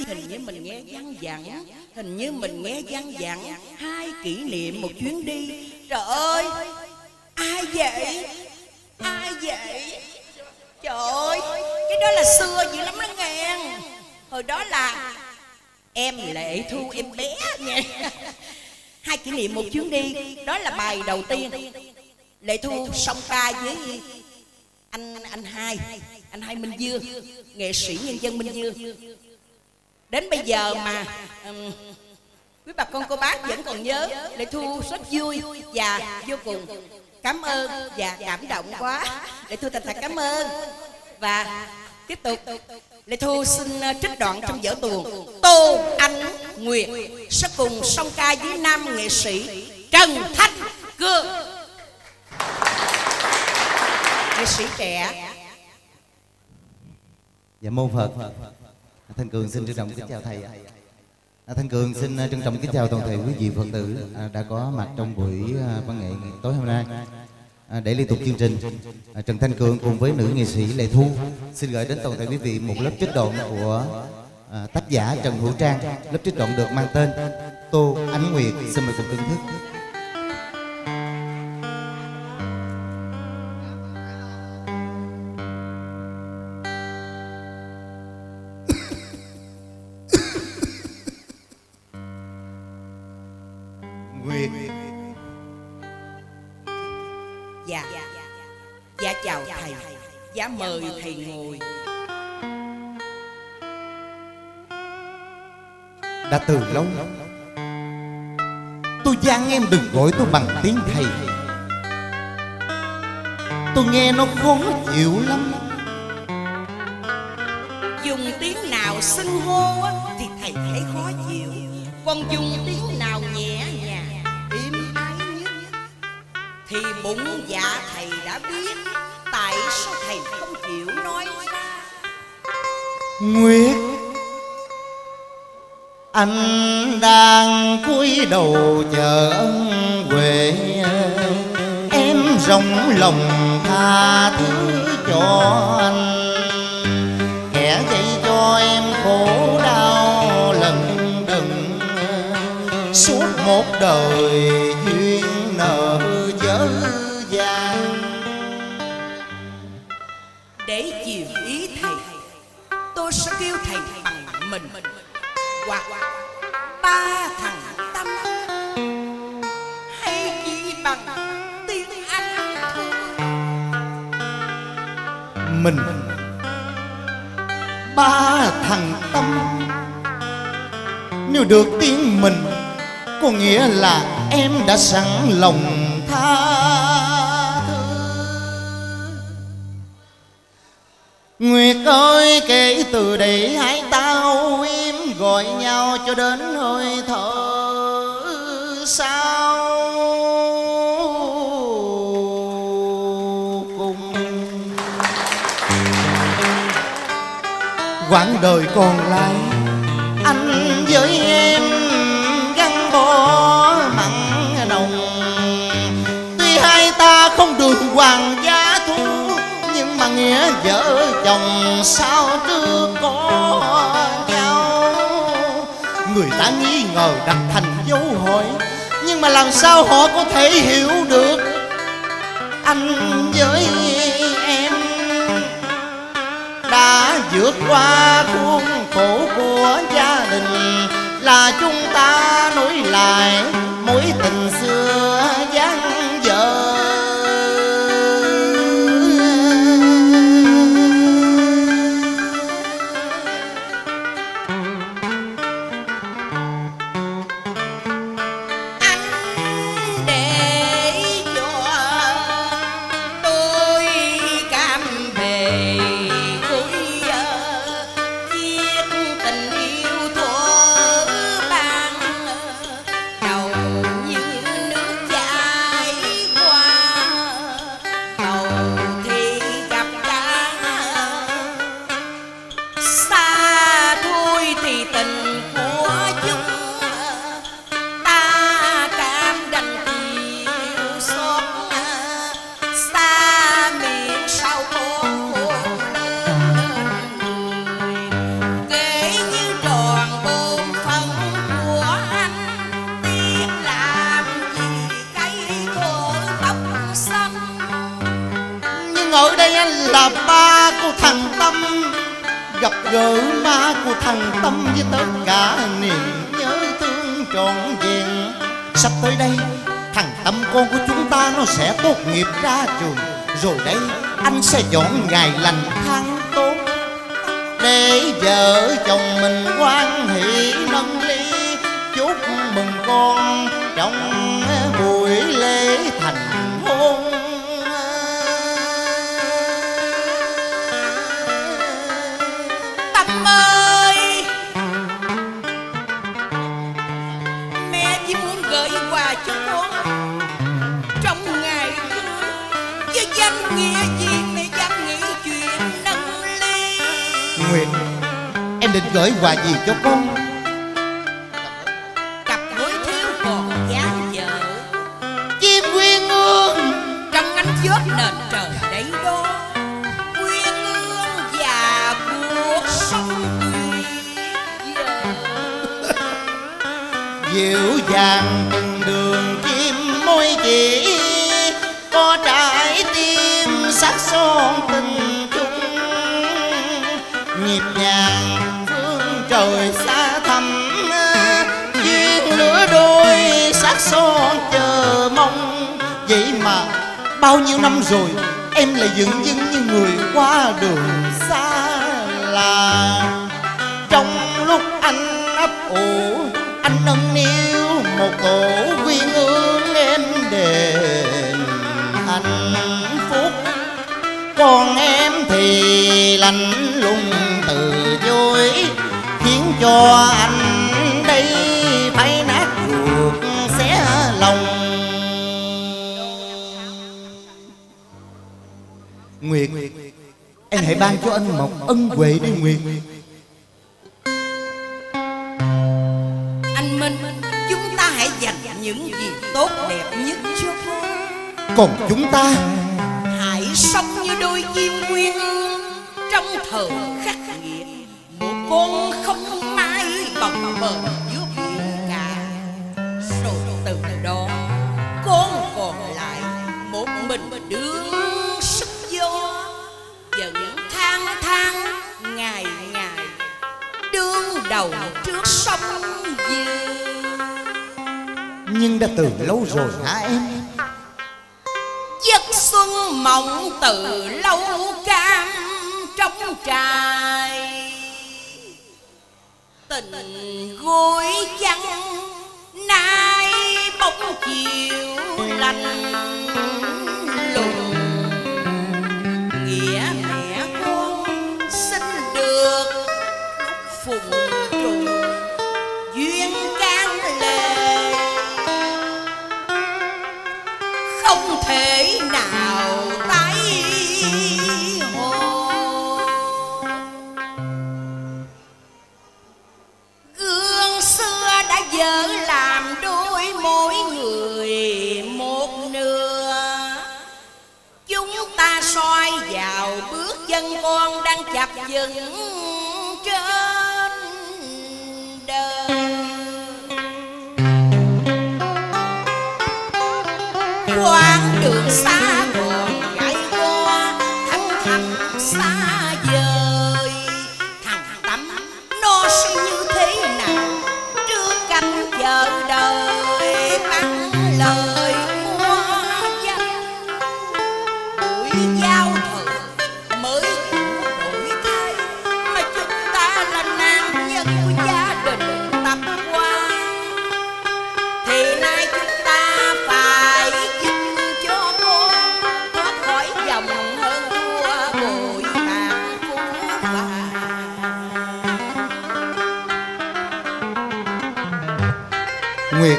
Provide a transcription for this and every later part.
hình như mình nghe văng vẳng, hình như mình nghe văng vẳng hai kỷ niệm một chuyến đi. Trời ơi, ai vậy? Ai vậy? Trời ơi, cái đó là xưa dữ lắm đó nghe. Hồi đó là em Lệ Thu em bé nha. Hai kỷ niệm một chuyến đi, đó là bài đầu tiên. Lệ Thu song ca với anh hai Minh Dương, nghệ sĩ nhân dân Minh Dương. Đến bây giờ mà quý bà con cô bác vẫn còn nhớ. Lệ Thu rất vui và vô cùng cảm ơn và cảm động quá. Lệ Thu thật cảm ơn. Và tiếp tục Lệ Thu xin trích đoạn trong vở tuồng Tô Anh Nguyệt sẽ cùng song ca với nam nghệ sĩ Trần Thanh Cương, nghệ sĩ trẻ. Dạ mô Phật. Thanh Cường xin trân trọng kính chào thầy. Thanh Cường xin trân trọng kính chào toàn thể quý vị Phật tử đã có mặt trong buổi văn nghệ tối hôm nay. Để liên tục chương trình, Trần Thanh Cường cùng với nữ nghệ sĩ Lệ Thu xin gửi đến toàn thể quý vị một lớp trích đoạn của tác giả Trần Hữu Trang. Lớp trích đoạn được mang tên Tô Ánh Nguyệt. Xin mời cùng thưởng thức. Nguyệt. Dạ chào thầy. Dạ mời thầy ngồi. Đã từ lâu tôi van em đừng gọi tôi bằng tiếng thầy. Tôi nghe nó khó chịu lắm. Dùng tiếng nào xưng hô thì thầy thấy khó chịu, còn dùng tiếng nào nhẹ nhàng êm ái nhất thì bụng dạ thầy đã biết. Tại sao thầy không chịu nói ra? Nguyệt, anh đang cúi đầu chờ ân huệ, em rộng lòng tha thứ cho anh. Kẻ gây cho em khổ đau lần đừng, suốt một đời duyên nợ dở dang. Để chiều ý thầy, tôi sẽ kêu thầy bằng mình hoặc ba thằng Tâm, hay chỉ bằng tiếng Anh thôi. Mình ba thằng Tâm. Nếu được tiếng mình có nghĩa là em đã sẵn lòng tha thứ. Nguyệt ơi, kể từ đây hai tao im gọi nhau cho đến hơi thở sau cùng. Quãng đời còn lại anh với em gắn bó mặn nồng. Tuy hai ta không được hoàng gia thu, nhưng mà nghĩa vợ chồng sao trước có nhau. Người ta nghi ngờ đặt thành dấu hỏi, nhưng mà làm sao họ có thể hiểu được anh với em đã vượt qua khuôn khổ của gia đình, là chúng ta nối lại mối tình xưa dang dở. Đầu của thằng Tâm, gặp gỡ má của thằng Tâm với tất cả niềm nhớ thương trọn vẹn. Sắp tới đây thằng Tâm con của chúng ta nó sẽ tốt nghiệp ra trường, rồi đây anh sẽ dọn ngày lành tháng tốt để vợ chồng mình hoan hỷ nâng ly chúc mừng con trong buổi lễ thành hôn. Tâm ơi, mẹ chỉ muốn gửi quà cho con trong ngày cưới, với danh nghĩa gì mẹ dám nghĩ chuyện nâng ly. Nguyệt, em định gửi quà gì cho con? Cặp gối thiếu còn dáng vợ, Chim quyên ương trong ánh chớp nền trời đấy đó. Quyên ương và cuộc sống tuyệt vời, dịu dàng từng đường chim môi chỉ, có trái tim sắc son tình chung, nhịp nhàng phương trời xa thẳm, duyên lứa đôi sắc son chờ mong. Vậy mà bao nhiêu năm rồi em lại dửng dưng như người qua đường xa lạ. Trong lúc anh ấp ủ, anh nâng niu một tổ quyên ương em đền hạnh phúc, còn em thì lạnh lùng từ chối, khiến cho anh đây phải nát ruột xé lòng. Nguyệt, em hãy ban cho anh một ân huệ đi Nguyệt. anh Minh, chúng ta hãy dành những gì tốt đẹp nhất cho con. Còn chúng ta Hãy sống như đôi chim quyên ương trong thời khắc nghiệt, một con không mãi bồng bềnh giữa biển cả. Rồi từ đó con còn lại một mình đương sức gió, vẫn thang thang ngày ngày đương đầu trước sông dừa. nhưng đã từ lâu rồi hả em? Giấc xuân mộng từ lâu cam trong trài, tình gối chăn nay bóng chiều lạnh lùng. Nghĩa mẹ con sinh được lúc phùng trùng, duyên can lệ không thể nào tái hồ. Gương xưa đã dở làm đôi mỗi người một nửa, chúng ta soi vào bước chân con đang chập chững trên đời. Quãng đường xa còn gãy qua, thăng thầm xa vời. Thằng Tâm nó sẽ như thế nào trước cánh chờ đợi bằng lời mua danh. Buổi giao thừa mới đổi thay, mà chúng ta là nam nhân của gia đình tập quán, thì nay chúng ta phải giúp cho con thoát khỏi dòng hơn thua bội bạc phú vàng. Nguyệt,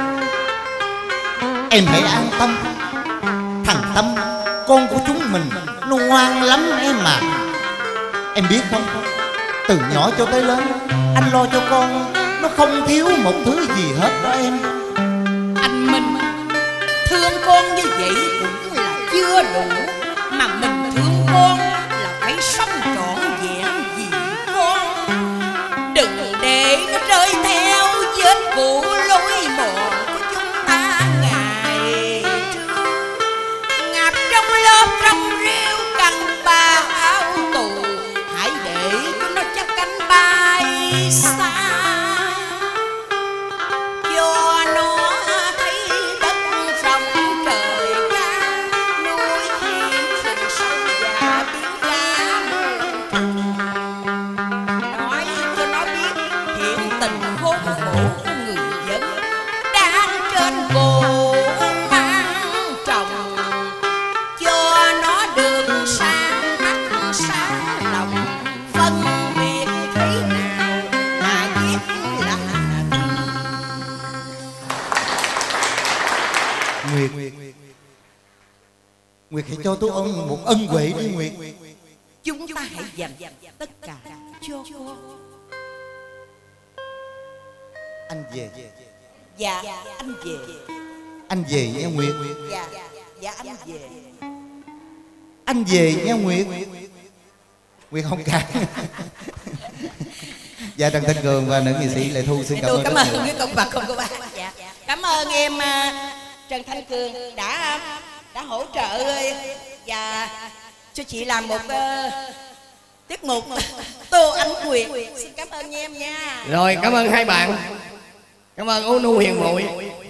em hãy an tâm. Thằng Tâm, con của chúng mình, nó ngoan lắm em mà. Em biết không, từ nhỏ cho tới lớn, anh lo cho con, nó không thiếu một thứ gì hết đó em. Anh Minh, thương con như vậy cũng là chưa đủ, mà mình thương con là phải sống trọn vẹn vì con. Đừng để nó rơi theo vết cũ lối mòn của chúng ta ngày trước, ngập trong lớp trong rêu cằn bà áo tù. mộ của người dân đang trên cổ mang trồng, cho nó được sáng mắt sáng lòng, phân biệt thế nào mà biết là Nguyệt, Nguyệt hãy cho tôi ông một ân huệ đi Nguyệt. chúng ta hãy dành tất cả cho con. Anh về. Dạ anh về. Anh về nha Nguyệt. Dạ anh về. Anh về nha Nguyệt. Nguyệt không cạn. Dạ Trần Thanh Cường và nữ nghệ sĩ Lệ Thu xin cảm ơn. Cảm ơn cái công vật không có bác. Dạ. Cảm ơn em Trần Thanh Cường đã hỗ trợ và cho chị làm một tiết mục Tô Ánh Nguyệt. Xin cảm ơn em nha. Rồi cảm ơn hai bạn. Cảm ơn Ú Nu Hiền Muội.